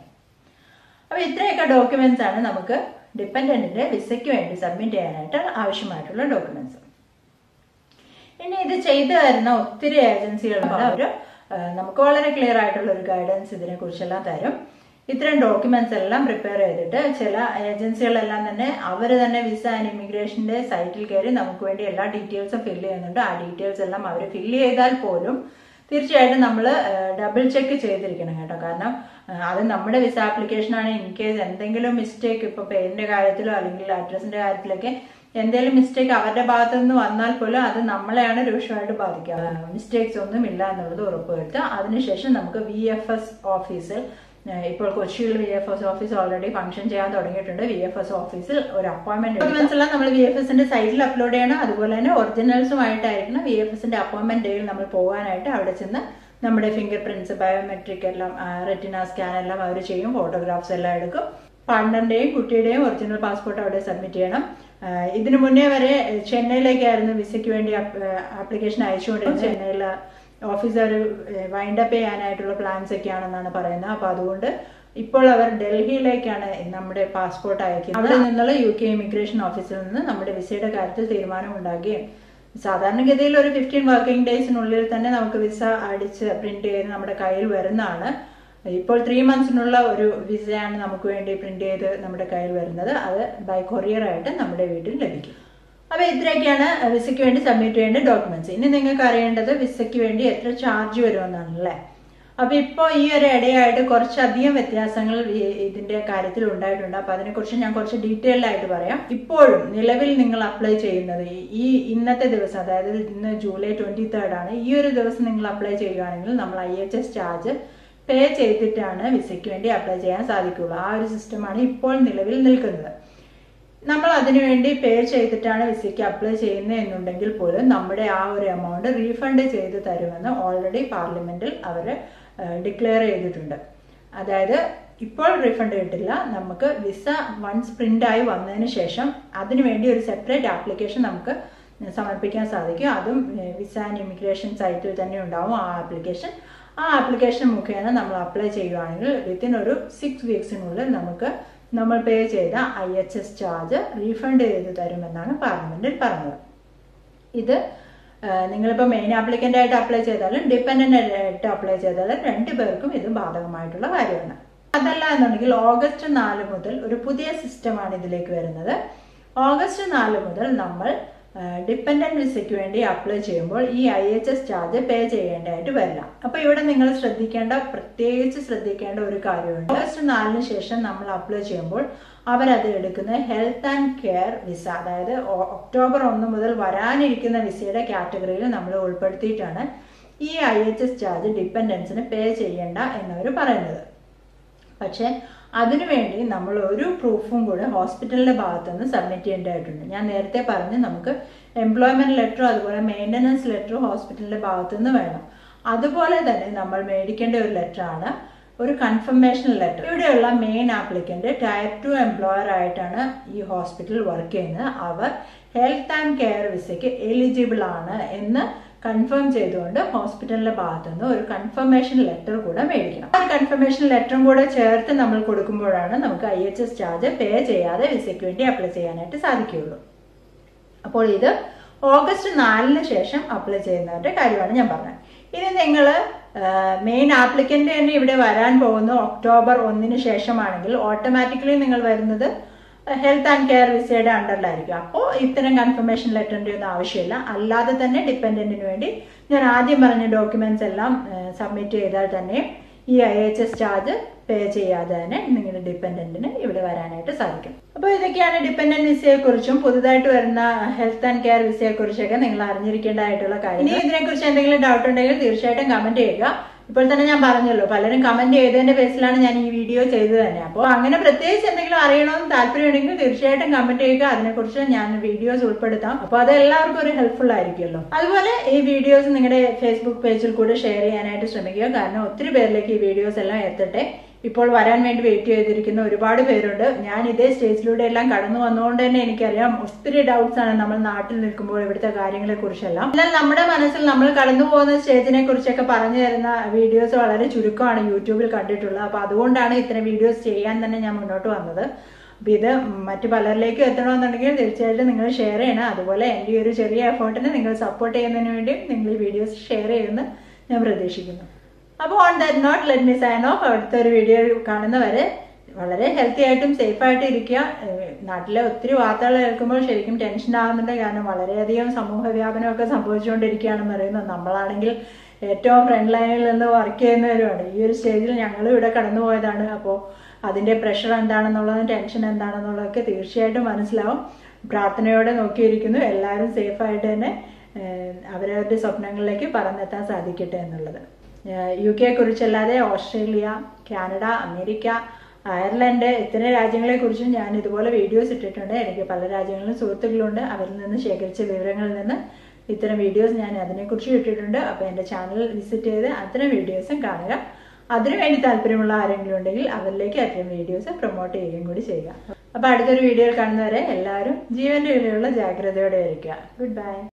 അപ്പൊ ഇത്രയൊക്കെ ഡോക്യുമെന്റ്സ് ആണ് നമുക്ക് ഡിപ്പെൻഡന്റിന്റെ വിസയ്ക്ക് വേണ്ടി സബ്മിറ്റ് ചെയ്യാനായിട്ട് ആവശ്യമായിട്ടുള്ള ഡോക്യുമെന്റ്സ്. ഇനി ഇത് ചെയ്തു തരുന്ന ഒത്തിരി ഏജൻസികളുണ്ട്. അവര് നമുക്ക് വളരെ ക്ലിയർ ആയിട്ടുള്ള ഒരു ഗൈഡൻസ് ഇതിനെ കുറിച്ചെല്ലാം തരും. ഇത്തരം ഡോക്യുമെന്റ്സ് എല്ലാം പ്രിപ്പയർ ചെയ്തിട്ട് ചില ഏജൻസികളെല്ലാം തന്നെ അവർ തന്നെ വിസ ആൻഡ് ഇമിഗ്രേഷന്റെ സൈറ്റിൽ കയറി നമുക്ക് വേണ്ടി എല്ലാ ഡീറ്റെയിൽസും ഫില്ല് ചെയ്യുന്നുണ്ട്. ആ ഡീറ്റെയിൽസ് എല്ലാം അവർ ഫില്ല് ചെയ്താൽ പോലും തീർച്ചയായിട്ടും നമ്മൾ ഡബിൾ ചെക്ക് ചെയ്തിരിക്കണം കേട്ടോ. കാരണം അത് നമ്മുടെ വിസ ആപ്ലിക്കേഷൻ ആണ്. ഇൻ കേസ് എന്തെങ്കിലും മിസ്റ്റേക്ക്, ഇപ്പൊ പേരിന്റെ കാര്യത്തിലോ അല്ലെങ്കിൽ അഡ്രസ്സിന്റെ കാര്യത്തിലൊക്കെ എന്തെങ്കിലും മിസ്റ്റേക്ക് അവരുടെ ഭാഗത്തു നിന്ന് വന്നാൽ പോലും അത് നമ്മളെയാണ് രൂക്ഷമായിട്ട് ബാധിക്കുക. മിസ്റ്റേക്സ് ഒന്നും ഇല്ല എന്നുള്ളത് ഉറപ്പുവരുത്തുക. അതിനുശേഷം നമുക്ക് വി എഫ് എസ് ഓഫീസിൽ, ഇപ്പോൾ കൊച്ചിയിൽ V F S office already function ചെയ്യാൻ തുടങ്ങിയിട്ടുണ്ട്. വി എഫ് എസ് ഓഫീസിൽ ഒരു അപ്പോയിന്റ്മെന്റ് ഡോക്യുമെന്റ്സ് എല്ലാം നമ്മൾ വി എഫ് എസിന്റെ സൈറ്റിൽ അപ്ലോഡ് ചെയ്യണം. അതുപോലെ തന്നെ ഒറിജിനൽസുമായിട്ടായിരിക്കണം വി എഫ് എസിന്റെ അപ്പോയിന്റ്മെന്റ് ഡേയിൽ നമ്മൾ പോകാനായിട്ട് അവിടെ ചെന്ന് നമ്മുടെ ഫിംഗർ പ്രിന്റ്സ്, ബയോമെട്രിക് എല്ലാം, റെറ്റിന സ്കാൻ എല്ലാം അവർ ചെയ്യും. ഫോട്ടോഗ്രാഫ്സ് എല്ലാം എടുക്കും. പാർട്ട്ണറിന്റെയും കുട്ടിയുടെയും ഒറിജിനൽ പാസ്പോർട്ട് അവിടെ സബ്മിറ്റ് ചെയ്യണം. ഇതിനു മുന്നേ വരെ ചെന്നൈയിലേക്കായിരുന്നു വിസയ്ക്ക് വേണ്ടി ആപ്ലിക്കേഷൻ അയച്ചുകൊണ്ടിരുന്നത്. ചെന്നൈയിലെ ഓഫീസ് അവർ വൈൻഡപ്പ് ചെയ്യാനായിട്ടുള്ള പ്ലാൻസ് ഒക്കെയാണെന്നാണ് പറയുന്നത്. അപ്പോൾ അതുകൊണ്ട് ഇപ്പോൾ അവർ ഡൽഹിയിലേക്കാണ് നമ്മുടെ പാസ്പോർട്ട് അയക്കുന്നത്. അവിടെ നിന്നുള്ള യു കെ ഇമിഗ്രേഷൻ ഓഫീസിൽ നിന്ന് നമ്മുടെ വിസയുടെ കാര്യത്തിൽ തീരുമാനം ഉണ്ടാകുകയും സാധാരണഗതിയിൽ ഒരു ഫിഫ്റ്റീൻ വർക്കിംഗ് ഡേയ്സിനുള്ളിൽ തന്നെ നമുക്ക് വിസ അടിച്ച് പ്രിന്റ് ചെയ്ത് നമ്മുടെ കയ്യിൽ വരുന്നതാണ്. ഇപ്പോൾ ത്രീ മന്ത്സിനുള്ള ഒരു വിസയാണ് നമുക്ക് വേണ്ടി പ്രിന്റ് ചെയ്ത് നമ്മുടെ കയ്യിൽ വരുന്നത്. അത് ബൈ കൊറിയർ ആയിട്ട് നമ്മുടെ വീട്ടിൽ ലഭിക്കും. അപ്പോൾ ഇത്രയൊക്കെയാണ് വിസയ്ക്ക് വേണ്ടി സബ്മിറ്റ് ചെയ്യേണ്ട ഡോക്യുമെന്റ്സ്. ഇനി നിങ്ങൾക്ക് അറിയേണ്ടത് വിസയ്ക്ക് വേണ്ടി എത്ര ചാർജ് വരുമെന്നാണല്ലേ. അപ്പൊ ഇപ്പോൾ ഈ ഒരു ഇടയായിട്ട് കുറച്ചധികം വ്യത്യാസങ്ങൾ ഇതിന്റെ കാര്യത്തിൽ ഉണ്ടായിട്ടുണ്ട്. അപ്പൊ അതിനെക്കുറിച്ച് ഞാൻ കുറച്ച് ഡീറ്റെയിൽഡ് ആയിട്ട് പറയാം. ഇപ്പോഴും നിലവിൽ നിങ്ങൾ അപ്ലൈ ചെയ്യുന്നത് ഈ ഇന്നത്തെ ദിവസം, അതായത് ഇന്ന് ജൂലൈ ട്വന്റി തേർഡ് ആണ്, ഈ ഒരു ദിവസം നിങ്ങൾ അപ്ലൈ ചെയ്യുകയാണെങ്കിൽ നമ്മൾ I H S charge pay ചെയ്തിട്ടാണ് വിസയ്ക്ക് വേണ്ടി അപ്ലൈ ചെയ്യാൻ സാധിക്കുള്ളൂ. ആ ഒരു സിസ്റ്റമാണ് ഇപ്പോൾ നിലവിൽ നിൽക്കുന്നത്. നമ്മൾ അതിനുവേണ്ടി പേ ചെയ്തിട്ടാണ് വിസയ്ക്ക് അപ്ലൈ ചെയ്യുന്നത് എന്നുണ്ടെങ്കിൽ പോലും നമ്മുടെ ആ ഒരു എമൗണ്ട് റീഫണ്ട് ചെയ്ത് തരുമെന്ന് ഓൾറെഡി പാർലമെന്റിൽ അവർ ഡിക്ലെയർ ചെയ്തിട്ടുണ്ട്. അതായത് ഇപ്പോൾ റീഫണ്ട് കിട്ടില്ല. നമുക്ക് വിസ വൺസ് പ്രിന്റ് ആയി വന്നതിന് ശേഷം അതിനുവേണ്ടി ഒരു സെപ്പറേറ്റ് ആപ്ലിക്കേഷൻ നമുക്ക് സമർപ്പിക്കാൻ സാധിക്കും. അതും വിസ ആൻഡ് ഇമിഗ്രേഷൻ സൈറ്റിൽ തന്നെ ഉണ്ടാവും ആ ആപ്ലിക്കേഷൻ. ആ ആപ്ലിക്കേഷൻ മുഖേന നമ്മൾ അപ്ലൈ ചെയ്യുകയാണെങ്കിൽ വിത്തിൻ ഒരു സിക്സ് വീക്സിനുള്ളിൽ നമുക്ക് നമ്മൾ പേ ചെയ്ത I H S charge refund ചെയ്ത് തരുമെന്നാണ് പാർലമെന്റിൽ പറഞ്ഞത്. ഇത് നിങ്ങളിപ്പോൾ മെയിൻ ആപ്ലിക്കൻ്റ് ആയിട്ട് അപ്ലൈ ചെയ്താലും ഡിപ്പെൻഡൻ്റ് ആയിട്ട് അപ്ലൈ ചെയ്താലും രണ്ടു പേർക്കും ഇത് ബാധകമായിട്ടുള്ള കാര്യമാണ്. അതല്ല എന്നുണ്ടെങ്കിൽ ഓഗസ്റ്റ് നാല് മുതൽ ഒരു പുതിയ സിസ്റ്റമാണ് ഇതിലേക്ക് വരുന്നത്. ഓഗസ്റ്റ് നാല് മുതൽ നമ്മൾ ഡിപ്പെൻഡന്റ് വിസയ്ക്ക് വേണ്ടി അപ്ലൈ ചെയ്യുമ്പോൾ ഈ I H S charge pay ചെയ്യേണ്ടതായിട്ട് വരില്ല. അപ്പൊ ഇവിടെ നിങ്ങൾ ശ്രദ്ധിക്കേണ്ട, പ്രത്യേകിച്ച് ശ്രദ്ധിക്കേണ്ട ഒരു കാര്യമുണ്ട്. ഓഗസ്റ്റ് നാലിന് ശേഷം നമ്മൾ അപ്ലൈ ചെയ്യുമ്പോൾ അവരത് എടുക്കുന്ന ഹെൽത്ത് ആൻഡ് കെയർ വിസ, അതായത് ഒക്ടോബർ ഒന്ന് മുതൽ വരാനിരിക്കുന്ന വിസയുടെ കാറ്റഗറിയിൽ നമ്മൾ ഉൾപ്പെടുത്തിയിട്ടാണ് ഈ ഐ എച്ച് എസ് ചാർജ് ഡിപ്പെൻഡൻസിന് പേ ചെയ്യേണ്ട എന്നവർ പറയുന്നത്. പക്ഷെ അതിനുവേണ്ടി നമ്മൾ ഒരു പ്രൂഫും കൂടെ ഹോസ്പിറ്റലിന്റെ ഭാഗത്തു നിന്ന് സബ്മിറ്റ് ചെയ്യേണ്ടതായിട്ടുണ്ട്. ഞാൻ നേരത്തെ പറഞ്ഞു നമുക്ക് എംപ്ലോയ്മെന്റ് ലെറ്ററും അതുപോലെ മെയിൻ്റനൻസ് ലെറ്ററും ഹോസ്പിറ്റലിന്റെ ഭാഗത്തു നിന്ന് വേണം. അതുപോലെ തന്നെ നമ്മൾ മേടിക്കേണ്ട ഒരു ലെറ്ററാണ് ഒരു കൺഫർമേഷൻ ലെറ്റർ. ഇവിടെയുള്ള main applicant tier two employer ആയിട്ടാണ് ഈ ഹോസ്പിറ്റൽ വർക്ക് ചെയ്യുന്നത്. അവർ ഹെൽത്ത് ആൻഡ് കെയർ വിസയ്ക്ക് എലിജിബിൾ ആണ് എന്ന് കൺഫേം ചെയ്തുകൊണ്ട് ഹോസ്പിറ്റലിന്റെ ഭാഗത്തു നിന്ന് ഒരു കൺഫർമേഷൻ ലെറ്റർ കൂടെ മേടിക്കണം. ആ കൺഫർമേഷൻ ലെറ്ററും കൂടെ ചേർത്ത് നമ്മൾ കൊടുക്കുമ്പോഴാണ് നമുക്ക് I H S charge pay ചെയ്യാതെ വിസയ്ക്ക് വേണ്ടി അപ്ലൈ ചെയ്യാനായിട്ട് സാധിക്കുകയുള്ളൂ. അപ്പോൾ ഇത് ഓഗസ്റ്റ് നാലിന് ശേഷം അപ്ലൈ ചെയ്യുന്നവരുടെ കാര്യമാണ് ഞാൻ പറഞ്ഞത്. ഇനി നിങ്ങൾ മെയിൻ ആപ്ലിക്കന്റ് തന്നെ ഇവിടെ വരാൻ പോകുന്ന ഒക്ടോബർ ഒന്നിന് ശേഷമാണെങ്കിൽ ഓട്ടോമാറ്റിക്കലി നിങ്ങൾ വരുന്നത് ഹെൽത്ത് ആൻഡ് കെയർ വിസയുടെ അണ്ടറിലായിരിക്കും. അപ്പോൾ ഇത്തരം കൺഫർമേഷൻ ലെറ്ററിന്റെ ഒന്നും ആവശ്യമില്ല. അല്ലാതെ തന്നെ ഡിപ്പെൻഡന്റിന് വേണ്ടി ഞാൻ ആദ്യം പറഞ്ഞ ഡോക്യുമെന്റ്സ് എല്ലാം സബ്മിറ്റ് ചെയ്താൽ തന്നെ ഈ I H S charge pay ചെയ്യാതെ തന്നെ നിങ്ങളുടെ ഡിപ്പെൻഡന്റിന് ഇവിടെ വരാനായിട്ട് സാധിക്കും. അപ്പോൾ ഇതൊക്കെയാണ് ഡിപ്പെൻഡന്റ് വിസയെ കുറിച്ചും പുതുതായിട്ട് വരുന്ന ഹെൽത്ത് ആൻഡ് കെയർ വിസയെ കുറിച്ചൊക്കെ നിങ്ങൾ അറിഞ്ഞിരിക്കേണ്ടതായിട്ടുള്ള കാര്യം. ഇനി ഇതിനെക്കുറിച്ച് എന്തെങ്കിലും ഡൗട്ട് ഉണ്ടെങ്കിൽ തീർച്ചയായിട്ടും കമന്റ് ചെയ്യുക. ഇപ്പോൾ തന്നെ ഞാൻ പറഞ്ഞല്ലോ, പലരും കമന്റ് ചെയ്തതിന്റെ ബേസിലാണ് ഞാൻ ഈ വീഡിയോ ചെയ്തത് തന്നെ. അപ്പോൾ അങ്ങനെ പ്രത്യേകിച്ച് എന്തെങ്കിലും അറിയണമെന്ന് താല്പര്യമുണ്ടെങ്കിൽ തീർച്ചയായിട്ടും കമന്റ് ചെയ്യുക. അതിനെക്കുറിച്ച് ഞാൻ വീഡിയോസ് ഉൾപ്പെടുത്താം. അപ്പോൾ അത് എല്ലാവർക്കും ഒരു ഹെൽപ്ഫുൾ ആയിരിക്കുമല്ലോ. അതുപോലെ ഈ വീഡിയോസ് നിങ്ങളുടെ ഫേസ്ബുക്ക് പേജിൽ കൂടെ ഷെയർ ചെയ്യാനായിട്ട് ശ്രമിക്കുക. കാരണം ഒത്തിരി പേരിലേക്ക് ഈ വീഡിയോസ് എല്ലാം എത്തട്ടെ. ഇപ്പോൾ വരാൻ വേണ്ടി വെയിറ്റ് ചെയ്തിരിക്കുന്ന ഒരുപാട് പേരുണ്ട്. ഞാൻ ഇതേ സ്റ്റേജിലൂടെ എല്ലാം കടന്നു വന്നുകൊണ്ട് തന്നെ എനിക്കറിയാം ഒത്തിരി ഡൗട്ട്സ് ആണ് നമ്മൾ നാട്ടിൽ നിൽക്കുമ്പോൾ ഇവിടുത്തെ കാര്യങ്ങളെ കുറിച്ചെല്ലാം. എന്നാൽ നമ്മുടെ മനസ്സിൽ നമ്മൾ കടന്നു പോകുന്ന സ്റ്റേജിനെ കുറിച്ചൊക്കെ പറഞ്ഞു തരുന്ന വീഡിയോസ് വളരെ ചുരുക്കമാണ് യൂട്യൂബിൽ കണ്ടിട്ടുള്ളത്. അപ്പൊ അതുകൊണ്ടാണ് ഇത്തരം വീഡിയോസ് ചെയ്യാൻ തന്നെ ഞാൻ മുന്നോട്ട് വന്നത്. അപ്പൊ ഇത് മറ്റു പലരിലേക്കും എത്തണമെന്നുണ്ടെങ്കിൽ തീർച്ചയായിട്ടും നിങ്ങൾ ഷെയർ ചെയ്യണം. അതുപോലെ എൻ്റെ ഈ ഒരു ചെറിയ എഫേർട്ടിനെ നിങ്ങൾ സപ്പോർട്ട് ചെയ്യുന്നതിന് വേണ്ടി നിങ്ങൾ ഈ വീഡിയോസ് ഷെയർ ചെയ്യുമെന്ന് ഞാൻ പ്രതീക്ഷിക്കുന്നു. അപ്പോൾ on that note let me sign off. അടുത്ത ഒരു വീഡിയോ കാണുന്നവരെ വളരെ ഹെൽത്തി ആയിട്ടും സേഫ് ആയിട്ട് ഇരിക്കുക. നാട്ടിലെ ഒത്തിരി വാർത്തകൾ കേൾക്കുമ്പോൾ ശരിക്കും ടെൻഷൻ ആകുന്നുണ്ട്. കാരണം വളരെയധികം സമൂഹ വ്യാപനമൊക്കെ സംഭവിച്ചുകൊണ്ടിരിക്കുകയാണെന്ന് അറിയുന്നത്. നമ്മളാണെങ്കിൽ ഏറ്റവും ഫ്രണ്ട് ലൈനിൽ നിന്ന് വർക്ക് ചെയ്യുന്നവരുമാണ്. ഈ ഒരു സ്റ്റേജിൽ ഞങ്ങളും ഇവിടെ കടന്നു പോയതാണ്. അപ്പോൾ അതിന്റെ പ്രഷർ എന്താണെന്നുള്ളതും ടെൻഷൻ എന്താണെന്നുള്ളതൊക്കെ തീർച്ചയായിട്ടും മനസ്സിലാവും. പ്രാർത്ഥനയോടെ നോക്കിയിരിക്കുന്നു. എല്ലാവരും സേഫായിട്ട് തന്നെ അവരവരുടെ സ്വപ്നങ്ങളിലേക്ക് പറന്നെത്താൻ സാധിക്കട്ടെ എന്നുള്ളത്. യു കെയെ കുറിച്ചല്ലാതെ ഓസ്ട്രേലിയ, കാനഡ, അമേരിക്ക, അയർലൻഡ് ഇത്തരം രാജ്യങ്ങളെ കുറിച്ചും ഞാൻ ഇതുപോലെ വീഡിയോസ് ഇട്ടിട്ടുണ്ട്. എനിക്ക് പല രാജ്യങ്ങളിലും സുഹൃത്തുക്കളുണ്ട്. അവരിൽ നിന്ന് ശേഖരിച്ച വിവരങ്ങളിൽ നിന്ന് ഇത്തരം വീഡിയോസ് ഞാൻ അതിനെക്കുറിച്ച് ഇട്ടിട്ടുണ്ട്. അപ്പോൾ എൻ്റെ ചാനൽ വിസിറ്റ് ചെയ്ത് അത്തരം വീഡിയോസും കാണുക. അതിനുവേണ്ടി താല്പര്യമുള്ള ആരെങ്കിലും ഉണ്ടെങ്കിൽ അവരിലേക്ക് അത്തരം വീഡിയോസ് പ്രൊമോട്ട് ചെയ്യുകയും കൂടി ചെയ്യുക. അപ്പോൾ അടുത്തൊരു വീഡിയോയിൽ കാണുന്നവരെ എല്ലാവരും ജീവൻ്റെ വിലയുള്ള ജാഗ്രതയോടെ ഇരിക്കുക. Good bye.